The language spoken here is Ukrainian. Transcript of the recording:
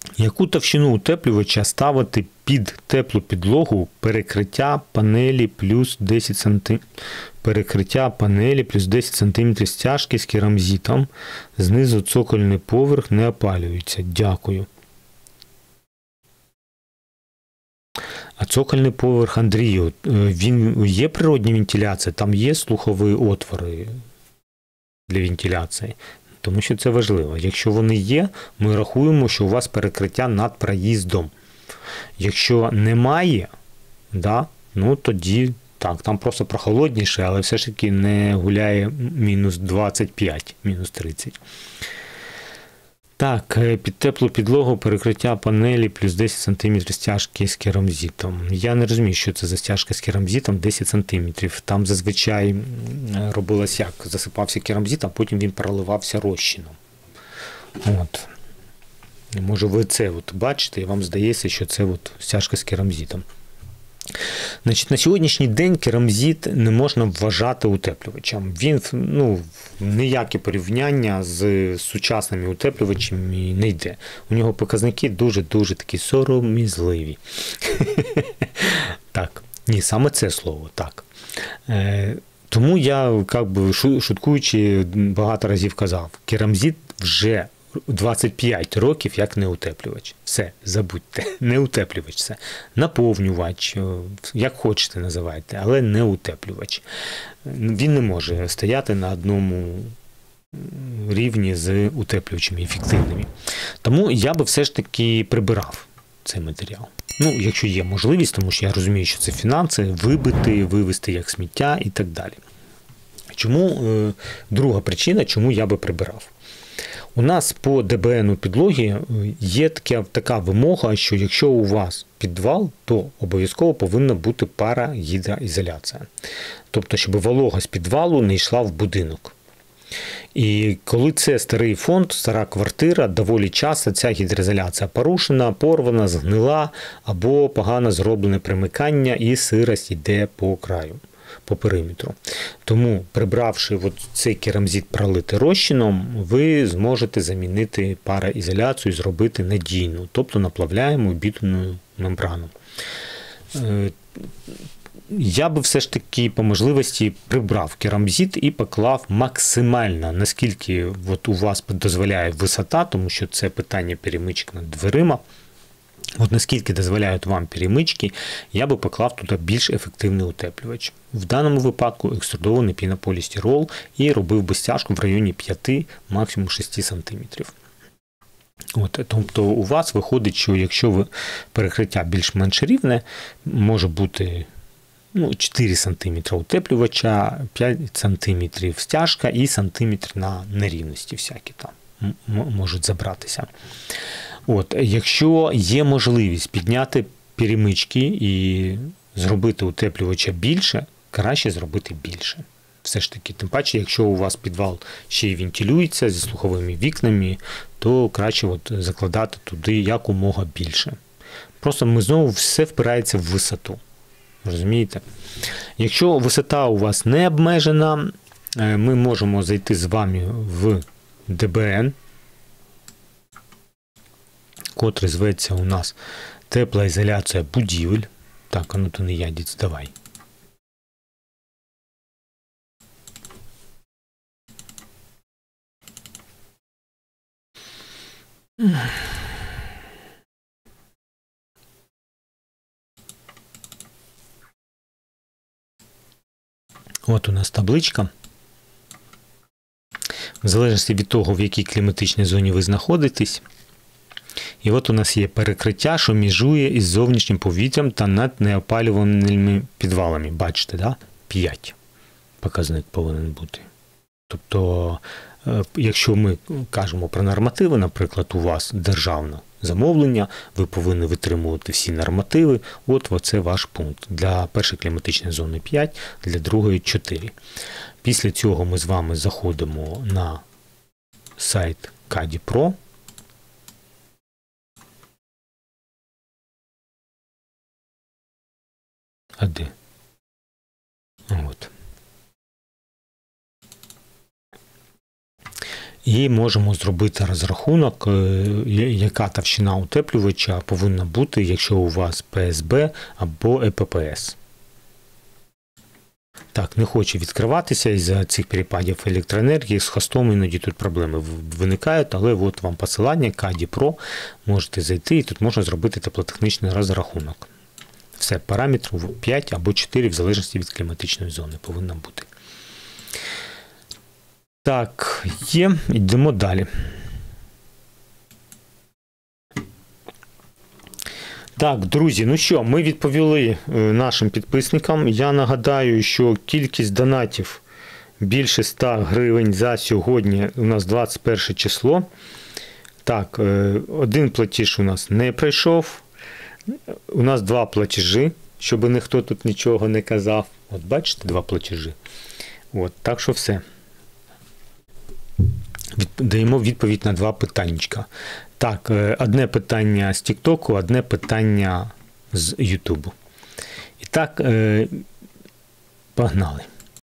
Яку товщину утеплювача ставити під теплу підлогу перекриття панелі плюс 10 см? Перекриття панелі плюс 10 см стяжки з керамзитом. Знизу цокольний поверх не опалюється. Дякую. А цокольний поверх, Андрію, він є природня вентиляція? Там є слухові отвори для вентиляції? Тому що це важливо. Якщо вони є, ми рахуємо, що у вас перекриття над проїздом. Якщо немає, да, ну тоді так, там просто прохолодніше, але все ж таки не гуляє мінус 25, мінус 30. Так, під теплу підлогу перекриття панелі плюс 10 см стяжки з керамзитом. Я не розумію, що це за стяжка з керамзитом 10 см. Там зазвичай робилось як? Засипався керамзит, а потім він проливався розчином. От. Може ви це от бачите і вам здається, що це от стяжка з керамзитом. Значить, на сьогоднішній день керамзит не можна вважати утеплювачем. Він, ніяке порівняння з сучасними утеплювачами не йде. У нього показники дуже-дуже такі сором'язливі. Так, ні, саме це слово, так. Тому я, шуткуючи, багато разів казав, керамзит вже 25 років як не утеплювач. Все, забудьте. Не утеплювач це. Наповнювач, як хочете називайте, але не утеплювач. Він не може стояти на одному рівні з утеплювачами ефективними. Тому я би все ж таки прибирав цей матеріал. Якщо є можливість, тому що я розумію, що це фінанси, вибити, вивезти як сміття і так далі. Чому? Друга причина, чому я би прибирав. У нас по ДБН у підлогі є така вимога, що якщо у вас підвал, то обов'язково повинна бути парагідроізоляція. Тобто, щоб волога з підвалу не йшла в будинок. І коли це старий фонд, стара квартира, доволі часто ця гідроізоляція порушена, порвана, згнила або погано зроблене примикання і сирость йде по краю. По периметру. Тому, прибравши цей керамзит пролити розчином, ви зможете замінити пароізоляцію і зробити надійну, тобто наплавляємо бітумною мембрану. Я би все ж таки по можливості прибрав керамзит і поклав максимально, наскільки у вас дозволяє висота, тому що це питання перемичок над дверима. Наскільки дозволяють вам перемички, я би поклав туди більш ефективний утеплювач. В даному випадку екструдований пінополістирол і робив би стяжку в районі 5, максимум 6 см. Тобто у вас виходить, що якщо перекриття більш-менш рівне, може бути 4 см утеплювача, 5 см стяжка і сантиметр на нерівності всякі там можуть забратися. Якщо є можливість підняти перемички і зробити утеплювача більше, краще зробити більше. Все ж таки, тим паче, якщо у вас підвал ще й вентилюється зі слуховими вікнами, то краще закладати туди якомога більше. Просто ми знову все впирається в висоту. Розумієте? Якщо висота у вас не обмежена, ми можемо зайти з вами в ДБН, котрий зветься у нас тепла ізоляція будівель. Так, то не я, дід, давай. У нас табличка. В залежності від того, в якій кліматичній зоні ви знаходитесь. І у нас є перекриття, що межує із зовнішнім повітрям та над неопалюваними підвалами. Бачите, да? 5 показник повинен бути. Тобто, якщо ми кажемо про нормативи, наприклад, у вас державне замовлення, ви повинні витримувати всі нормативи, оце ваш пункт. Для першої кліматичної зони 5, для другої 4. Після цього ми з вами заходимо на сайт CADI-Pro. А де? І можемо зробити розрахунок, яка товщина утеплювача повинна бути, якщо у вас ПСБ або ЕППС. Так, не хоче відкриватися із-за цих перепадів електроенергії. З хостом іноді тут проблеми виникають, але от вам посилання Каді Про, можете зайти і тут можна зробити теплотехнічний розрахунок. Все, параметрів 5 або 4 в залежності від кліматичної зони повинно бути. Так, є, йдемо далі. Так, друзі, ну що, ми відповіли нашим підписникам. Я нагадаю, що кількість донатів більше 100 гривень за сьогодні, у нас 21 число. Так, один платіж у нас не пройшов. У нас 2 платежі, щоб ніхто тут нічого не казав. От бачите, 2 платежі. От, так що все. Даємо відповідь на 2 питаннячка. Так, одне питання з Тіктоку, одне питання з Ютубу. І так, погнали.